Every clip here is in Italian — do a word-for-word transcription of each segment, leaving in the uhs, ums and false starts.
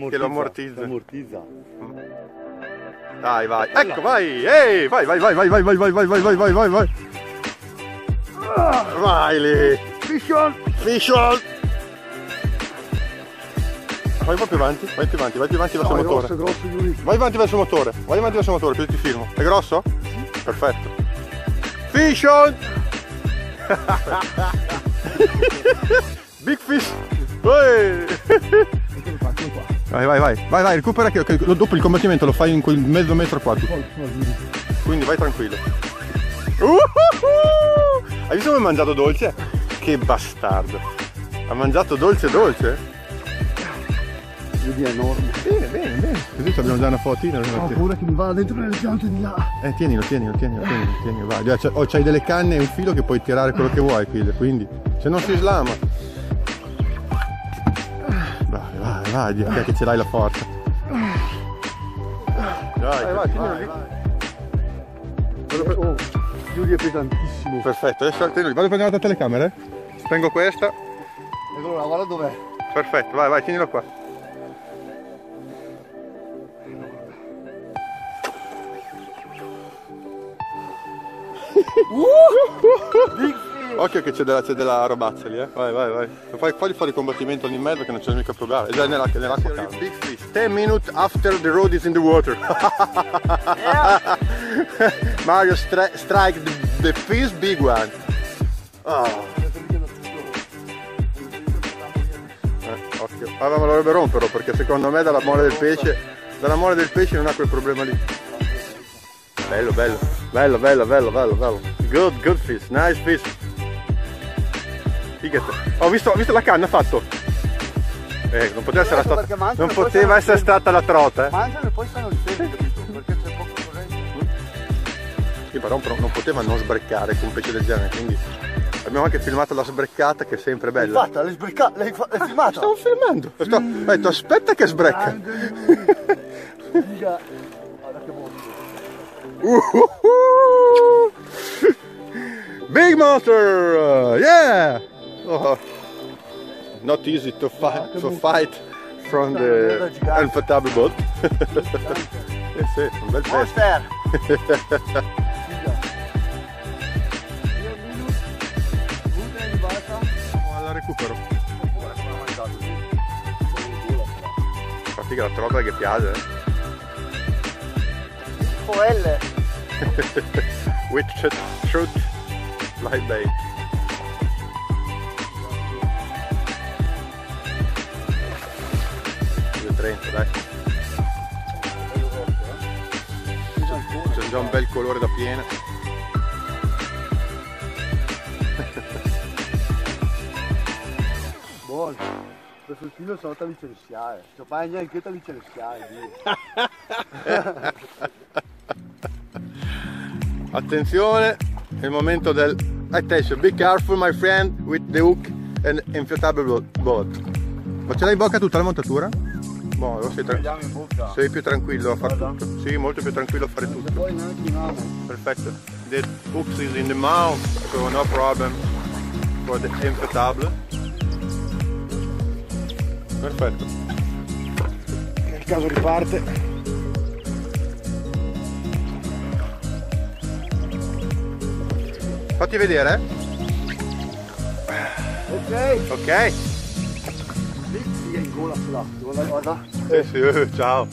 che lo ammortizza. ammortizza. Dai, vai. Ecco, vai. Ehi, vai, vai, vai, vai, vai, vai, vai, vai, vai, vai, vai, vai, vai. Vai lì. Fish on! Fish on! Vai un po' più avanti, vai più avanti, vai più avanti verso No, il motore. Grosso, grosso, Yuri. Vai avanti verso il motore, vai avanti verso il motore, così ti filmo. È grosso? Sì. Perfetto. Fish on! Big fish! Vai, vai, vai, vai, vai, recupera che, che dopo il combattimento lo fai in quel mezzo metro qua. Quindi vai tranquillo. Uh-huh! Hai visto come ha mangiato dolce? Che bastardo! Ha mangiato dolce dolce? Vedi, è enorme. Bene, bene, bene. Così abbiamo già una fotina. Ho paura che mi vada dentro nelle piante di là. Eh, tienilo, tienilo, tienilo, tienilo, tienilo, vai. O oh, c'hai delle canne e un filo che puoi tirare quello che vuoi, quindi se non si slama. Vai, vai, vai, vai, che ce l'hai la forza. Dai, vai, vai, tienilo lì. Oh, Yuri è pesantissimo. Perfetto, adesso tienilo lì. Vado a prendere la telecamera, eh? Spengo questa. Allora, guarda dov'è. Perfetto, vai, vai, tienilo qua. Occhio che c'è della, della robazza lì, eh. Vai, vai, vai. Fai, fagli fare il combattimento lì in mezzo che non c'è mica problema. È già nell'acqua calda. Big fish. ten minutes after the road is in the water. Yeah. Mario stri strike the, the fish big one. Oh. Eh, occhio. Ah, ma lo dovrebbe rompere perché secondo me dalla mole del pesce, dalla mole del pesce non ha quel problema lì. Bello, bello, bello, bello, bello, bello, bello. Good, good fish, nice fish. Ho visto, ho visto la canna, ha fatto. Eh, non poteva essere, stata, non poteva essere stata la trota. Eh. Mangiano e poi stanno di pesce, capito? Perché c'è poco corrente. Sì, però non poteva non sbreccare con un pesce del genere, quindi abbiamo anche filmato la sbreccata che è sempre bella. L'hai fatta, l'hai sbreccata, l'hai filmata? Stavo filmando. Sto, ho detto aspetta che sbrecca. Figa. Guarda che monstro. Uh, uh, uh. Big monster! Yeah! Oh. Not easy to fight, to fight from the unfathomable boat. Eh sì, un bel pezzo. Monster! La recupero. Infatti che la trota che piace. Eh. O L. With truth fly bait. due trenta, dai. C'è già un bel colore da piena. Buono. Questo filo sono da licenziare. Se fai neanche da licenziare. Attenzione, è il momento del attention, be careful my friend with the hook and inflatable boat. Ma ce l'hai in bocca tutta la montatura? Boh, sei, tra... sei più tranquillo a fare tutto. Sì, molto più tranquillo a fare tutto. Perfetto. The hook is in the mouth, so no problem for the inflatable. Perfetto. Nel caso riparte. Fatti vedere. Ok. Ok. Lì è in gola sulla. Guarda, guarda. Eh sì, eh, ciao.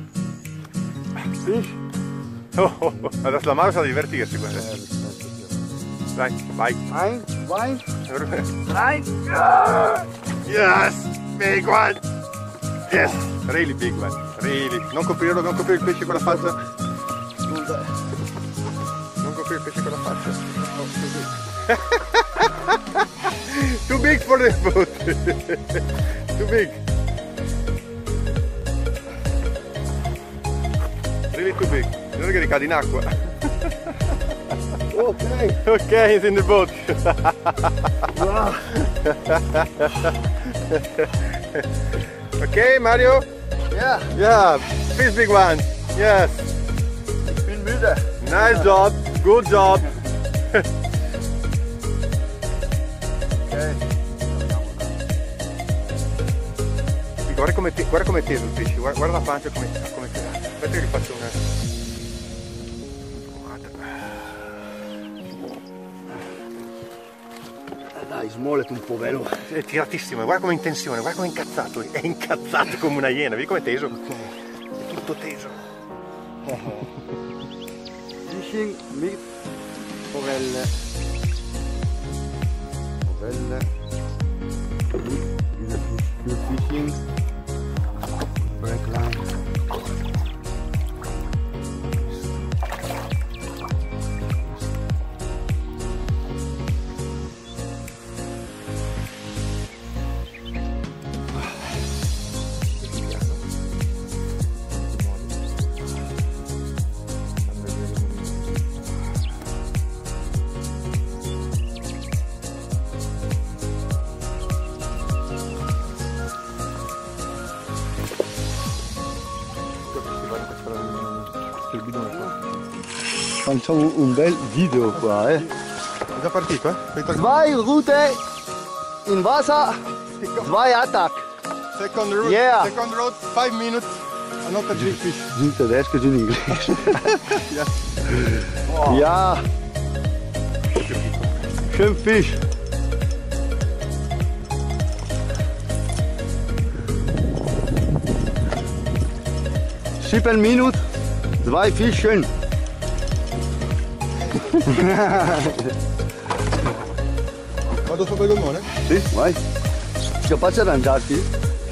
Fish. Oh, oh, oh. Adesso la mano sa divertirsi, guarda. Dai, vai. Vai, vai. Vai. Yes, big one. Yes, really big one. Really. Non coprirlo, non coprire il pesce con la faccia. Non coprire il pesce con la faccia. Too big for the boat. Too big. Really too big. Non che ricade in acqua. Ok. Ok, he's in the boat. Wow. Okay, Mario? Yeah. Yeah, fish big one. Yes. Ich bin müde. Nice job. Good job. Okay. guarda come è guarda come teso il pesce, guarda, guarda la pancia come come teso. Aspetta che gli faccio una. Dai, smollati un po' velo. È tiratissimo, guarda come è in tensione, guarda come è incazzato, è incazzato come una iena, vedi come è teso? Ok. È tutto teso. Fishing mit forelle. Forelle. Good fishing. Break line. Facciamo un bel video qua, eh. È già partito, eh? Zwei Route in Wasser, zwei Attack. Second route, Yeah. second route, five minutes, not a big fish. Giù in tedesco, giù in inglese. Oh. Ja. Schön Fisch. Sieben Minuten, zwei Fischen. Vado sopra il gommone? Sì, vai. Capace ad arrangiarti?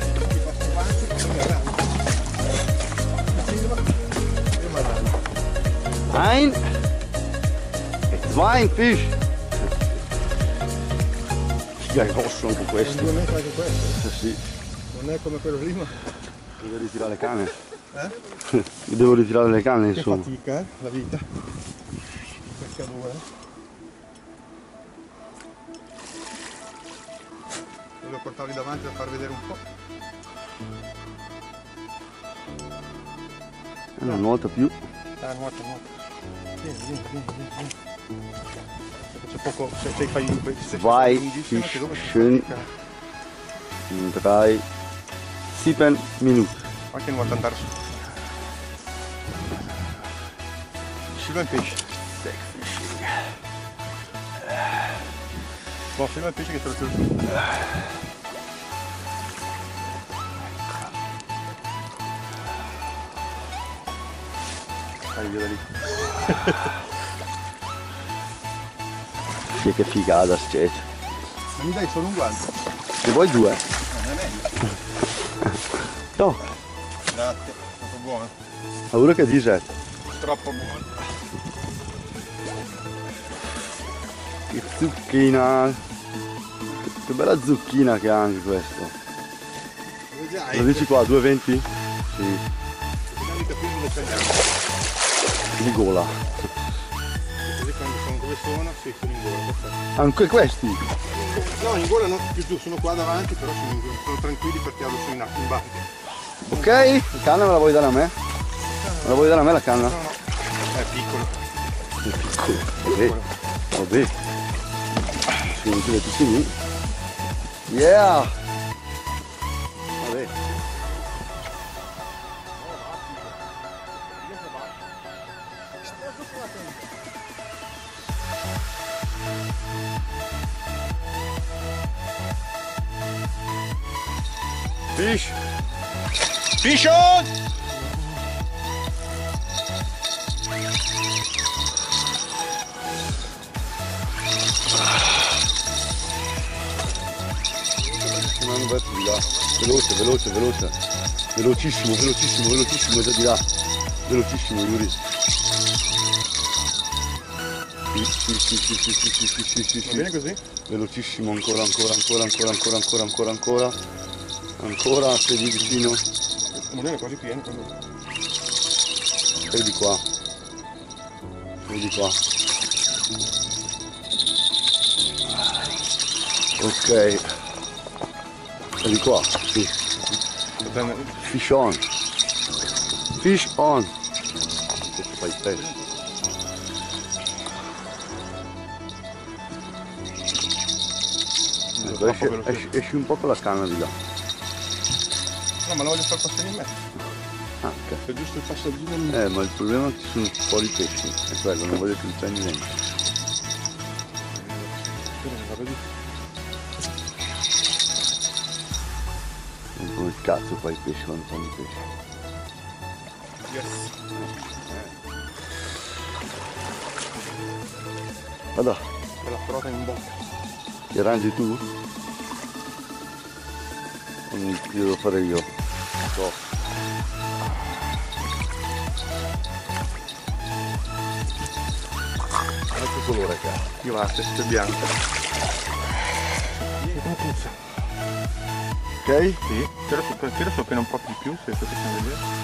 Ein, zwei Fisch. Figa, è grosso anche questo. Due metri anche questo? Eh sì. Non è come quello prima? Devo ritirare le canne. Eh? Devo ritirare le canne, Che insomma. fatica, eh? La vita. Pescatore. Volevo portarli davanti per far vedere un po'. Eh, non nuota più. Ah, nuota, nuota. Vieni, vieni, vieni, vieni. C'è poco, se se fai un se Vai, lunghissimo, che dopo si schön. fatica. In drei, sieben Minuten. Anche nuota andare su. Scilla il pesce. Boh, scilla il pesce che te lo tiro su. Dai, via da lì. Sì, che figata c'è. Ma mi dai solo un guanto? Ne vuoi due? Non è meglio. No, Grazie, troppo buono. paura che dice. Troppo buono. Che zucchina. Che bella zucchina che ha anche questo. Dove già Lo dici qua, due e venti? Sì, Bisogna capire dove tagliamo. di gola. Così quando sono dove sono, sì, sono in gola, perfetto. Anche questi? No, in gola no, più giù, sono qua davanti, però sono, in gola, sono tranquilli perché lo sono in, in barca. Ok, la canna me la vuoi dare a me? Me la vuoi dare a me la canna? No, no, è piccolo. È piccolo. Vabbè, vabbè. Sì, non ti vedo tutti lì. Yeah! Vabbè. Fish! Fish on! Non verso di là. Veloce, veloce, veloce. Velocissimo, velocissimo, velocissimo, già di là. Velocissimo, Yuri. Sì, sì, sì, sì, sì, sì, sì, sì, sì, sì, Va sì. bene così? Velocissimo, ancora, ancora, ancora, ancora, ancora, ancora, ancora, ancora. Ancora, sei lì vicino. Questo mulino è quasi pieno. Quando... Sei di qua. Sei di qua. Ok. Sei di qua, sì. Fish on. Fish on. Questo fai spesso. Ecco, esci, esci, esci un po' con la canna di là. No, ma lo voglio far passare in mezzo. Ah, ok. C'è giusto il passaggino in mezzo. Eh, ma il problema è che ci sono fuori i pesci, è quello, non voglio che li prendi dentro. Non come il cazzo fai i pesci quando fanno i pesci. Yes. Vado. C'è la trota in bocca. Ti arrangi tu? Io devo fare io. So. Guarda che colore che ha. Io la testa bianca. Come puzza. Ok? Sì. Tira su, tira su appena un po' di più, se questo possiamo vedere.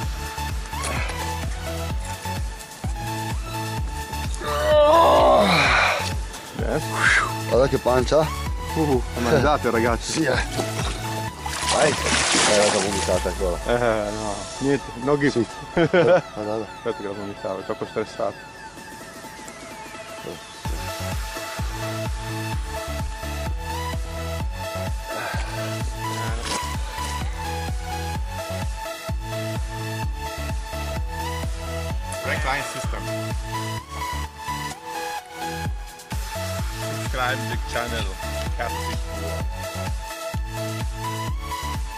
Yes. Guarda che pancia. Uh, mangiate ragazzi. Sì, eh. Vai. Eh, l'ho vomitata ancora. Eh no, niente, no gift. Sì. Guarda, guarda. Aspetta che la vomitavo, è troppo stressato. Recline system. Subscribe the channel Catfishing World.